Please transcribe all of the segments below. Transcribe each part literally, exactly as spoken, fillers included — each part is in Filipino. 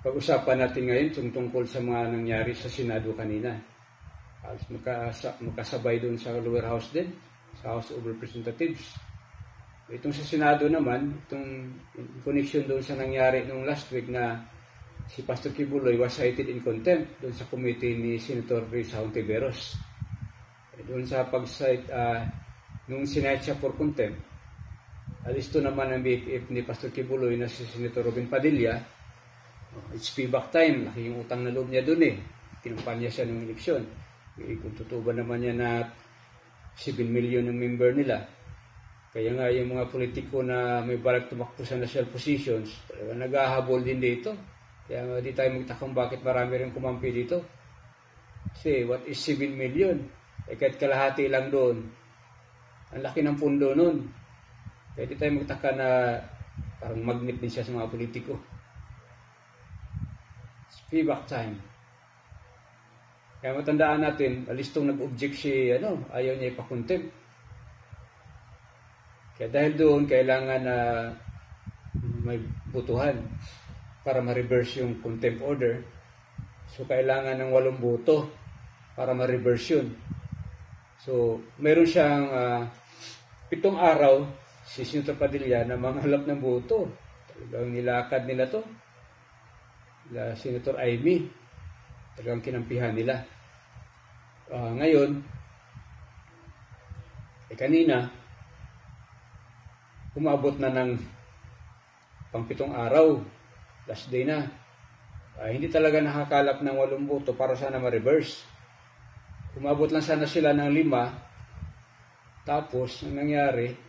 pag-usapan natin ngayon yung tungkol sa mga nangyari sa Senado kanina. Halos magkasabay doon sa lower house din, sa House of Representatives. Itong sa Senado naman, itong connection doon sa nangyari nung last week na si Pastor Quiboloy was cited in contempt doon sa committee ni Senator Risa Hontiveros. Doon sa pag-cite, uh, nung sinite siya for contempt, alisto naman ang B F F ni Pastor Quiboloy na si Senator Robin Padilla. It's payback time, laki yung utang na loob niya doon eh. Kinumpanya siya ng eleksyon. E, kung tutuba naman niya na seven million ng member nila. Kaya nga yung mga politiko na may balak tumakbo sa national positions, naghahabol din dito. Kaya nga di tayo magtakang bakit marami rin kumampi dito. Kasi what is seven million? Eh kahit kalahati lang doon. Ang laki ng pundo nun. Kaya di tayo magtaka na parang magnet din siya sa mga politiko. It's payback time. Kaya matandaan natin, alistong nag-object si, ano, ayaw niya ipakontempt. Kaya dahil doon, kailangan na may butuhan para ma-reverse yung contempt order. So, kailangan ng walong boto para ma-reverse yun. So, meron siyang uh, pitong araw, si Senator Padilla, na manghalap ng boto. Talagang nilakad nila to. La Senator Amy. Talagang kinampihan nila. Uh, ngayon, eh kanina, umabot na ng pangpitong araw, last day na. Uh, hindi talaga nakakalap ng walong boto para sana ma-reverse. Umabot lang sana sila ng lima, tapos, ang nangyari,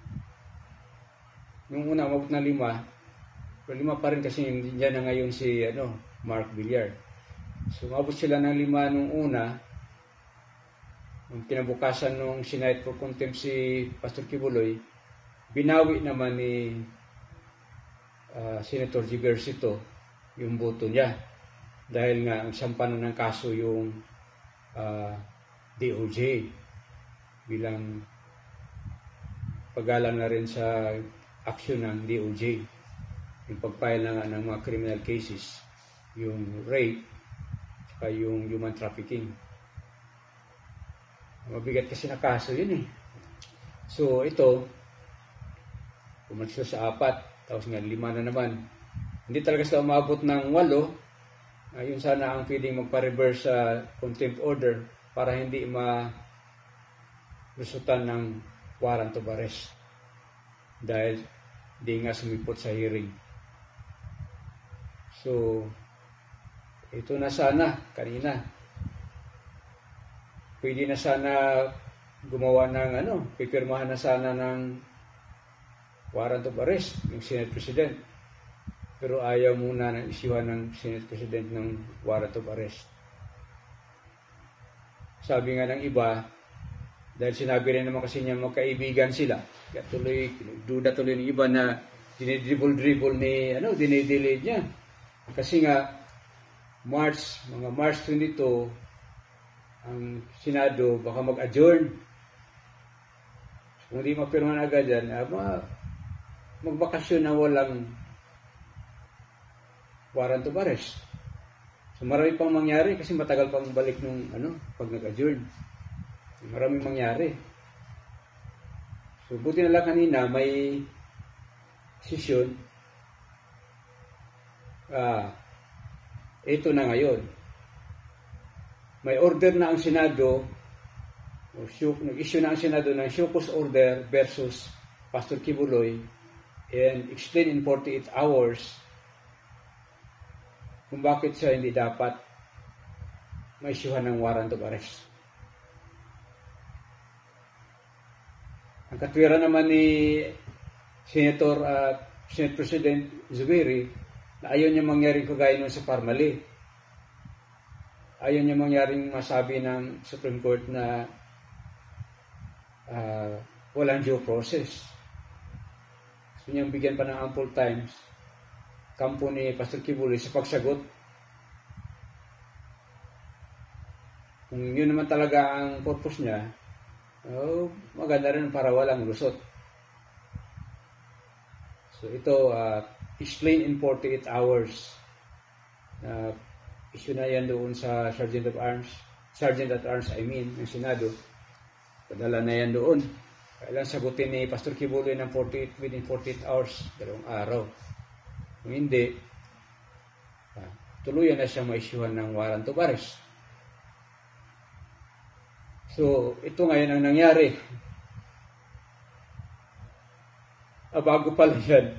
nung una umabot ng lima, pero lima pa rin kasi dyan na ngayon si ano, Mark Villar. So, umabot sila ng lima nung una. Nung kinabukasan nung sinite for contempt si Pastor Quiboloy, binawi naman ni uh, Senator Giversito yung boto niya. Dahil nga ang sampanan ng kaso yung uh, D O J bilang pag-alam na rin sa aksyon ng D O J. Yung pag-file na nga ng mga criminal cases, yung rape, saka yung human trafficking. Mabigat kasi na kaso yun eh. So ito, pumalis sa apat, tapos nga lima na naman. Hindi talaga sila umabot ng walo. Ayun sana ang pwedeng magpa-reverse sa contempt order para hindi ma-resultan ng warrant of arrest. Dahil di nga sumipot sa hearing. So, ito na sana, kanina. Pwede na sana gumawa ng ano, pipirmahan na sana ng warrant of arrest yung Senate President. Pero ayaw muna ng isyuhan ng Senate President ng warrant of arrest. Sabi nga ng iba, dahil sinabi rin naman kasi niya magkaibigan sila. Kaya tuloy, duda tuloy ng iba na dinidribble-dribble ni, ano, dinidelay niya. Kasi nga, March, mga March twenty-two, ang Senado baka mag-adjourn. Kung hindi mapirmahan agad yan, ah, magbakasyon na walang warrant of arrest. So marami pang mangyari kasi matagal pang balik nung ano, pag nag-adjourn. Maraming mangyari. So buti na lang kanina may session. Ah, ito na ngayon. May order na ang Senado, nag-issue na ang Senado ng show cause order versus Pastor Quiboloy and explain in forty-eight hours kung bakit siya hindi dapat ma-issuehan ng warrant of arrest. Ang katwira naman ni Senator uh, Senate President Zubiri na ayaw niya mangyaring kagaya nun sa Parmali. Ayaw niya mangyaring masabi ng Supreme Court na uh, walang due process. Gusto niyang bigyan pa ng ample times kampo ni Pastor Quiboloy sa pagsagot. Kung yun naman talaga ang purpose niya, oh, maganda rin para walang lusot. So ito, uh, explain in forty-eight hours. na issue na yan doon sa Sergeant of Arms, Sergeant at Arms, I mean, ng Senado. Padala na yan doon. Kailan sagutin ni Pastor Kibuloy ng forty-eight, within forty-eight hours, dalawang araw. Kung hindi, ah, tuluyan na siya ma-issuehan ng warrant of arrest. So, ito ngayon ang nangyari. Ah, bago pala yan.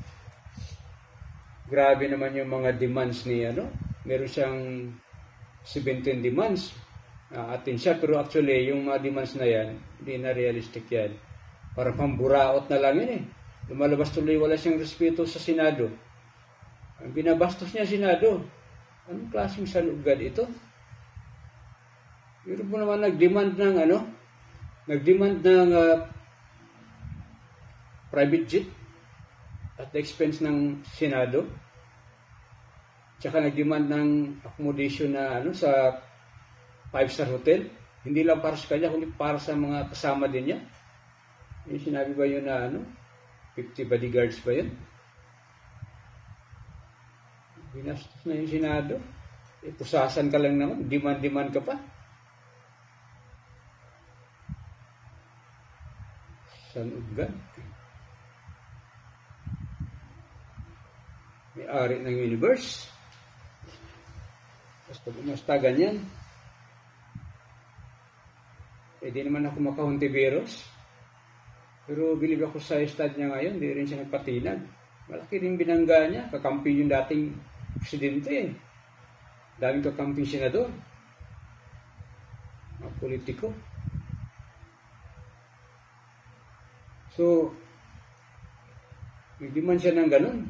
Grabe naman yung mga demands ni, ano, meron siyang seventeen demands. Uh, atin siya, pero actually, yung mga demands na yan, hindi na realistic yan. Parang pamburaot na lang yun eh. Lumalabas tuloy, wala siyang respeto sa Senado. Ang binabastos niya Senado. Anong klaseng salugad ito? Pero po naman nag-demand ng ano? Nag-demand ng uh, private jet at the expense ng Senado. Tsaka nag-demand ng accommodation na ano sa five-star hotel. Hindi lang para sa kanya, kundi para sa mga kasama din niya. Yung sinabi ba yun na ano? fifty bodyguards ba yun? Binastos na yung Senado. E, pusasan ka lang naman. Demand-demand ka pa. Sanugad. May-ari ng universe. Basta bumasta ganyan. Eh di naman ako makahuntiberos. Pero bilib ako sa estad niya ngayon, di rin siya nagpatinag. Malaki rin binangga niya. Kakampi yung dating presidente eh. Daming kakamping senador. Mga politiko. So, hindi man siya ng ganun.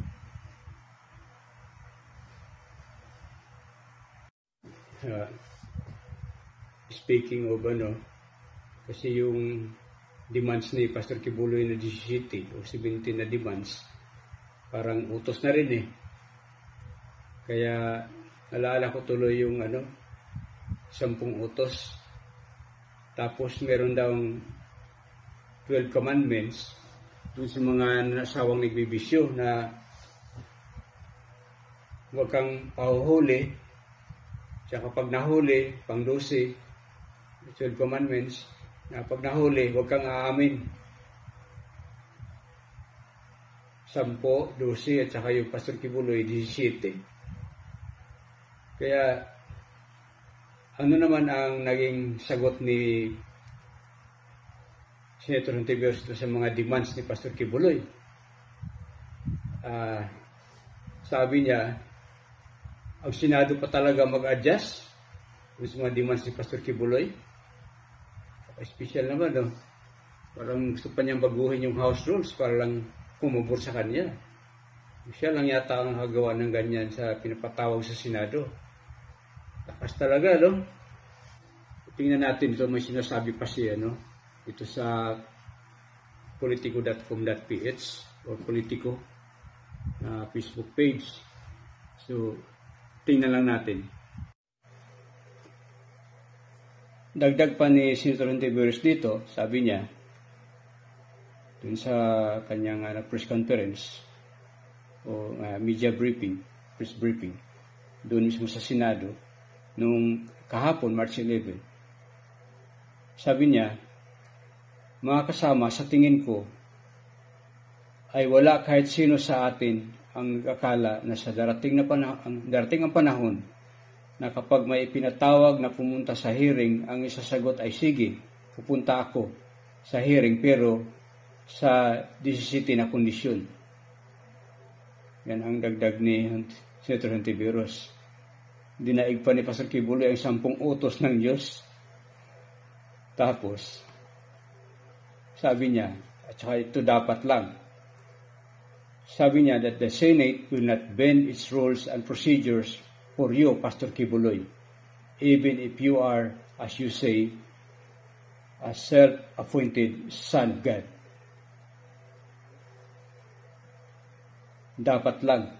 Uh, speaking of ano, kasi yung demands ni Pastor Kibuloy na seventeen o seventeen na demands, parang utos na rin eh. Kaya, naalala ko tuloy yung ano, sampung utos. Tapos meron daw twelve commandments dun sa mga nasawang nagbibisyo na huwag kang pahuhuli. Tsaka pag nahuli, pang twelve, twelve commandments, na pag nahuli, huwag kang aamin. Sampo, twelve, at saka yung Pastor Kibuloy, seventeen. Kaya, ano naman ang naging sagot ni Senator Hontiveros sa mga demands ni Pastor Kibuloy? Uh, sabi niya, ang Senado pa talaga mag-adjust sa mga demands ni Pastor Kibuloy. Special naman, no? Parang gusto pa niyang baguhin yung House rules para lang kumubur sa kanya. Siya lang yata ang hagawa ng ganyan sa pinapatawag sa Senado. Takas talaga, no? Tingnan natin ito, may sinasabi pa siya, no? Ito sa politico dot com dot p h or politico na Facebook page. So, tingnan lang natin. Dagdag pa ni Senator Hontiveros dito, sabi niya, dun sa kanyang uh, press conference o uh, media briefing, press briefing, doon mismo sa Senado, nung kahapon, March eleventh, sabi niya, mga kasama, sa tingin ko, ay wala kahit sino sa atin ang akala na sa darating na panahon, darating ang panahon na kapag may pinatawag na pumunta sa hearing, ang isasagot ay sige, pupunta ako sa hearing pero sa seventeen na kondisyon. Yan ang dagdag ni Senator Hontiveros. Dinaig pa ni Pastor Kibuloy ang sampung utos ng Diyos. Tapos, sabi niya, at saka ito dapat lang, sabi niya that the Senate will not bend its rules and procedures for you, Pastor Kibuloy, even if you are, as you say, a self-appointed son of God. Dapat lang.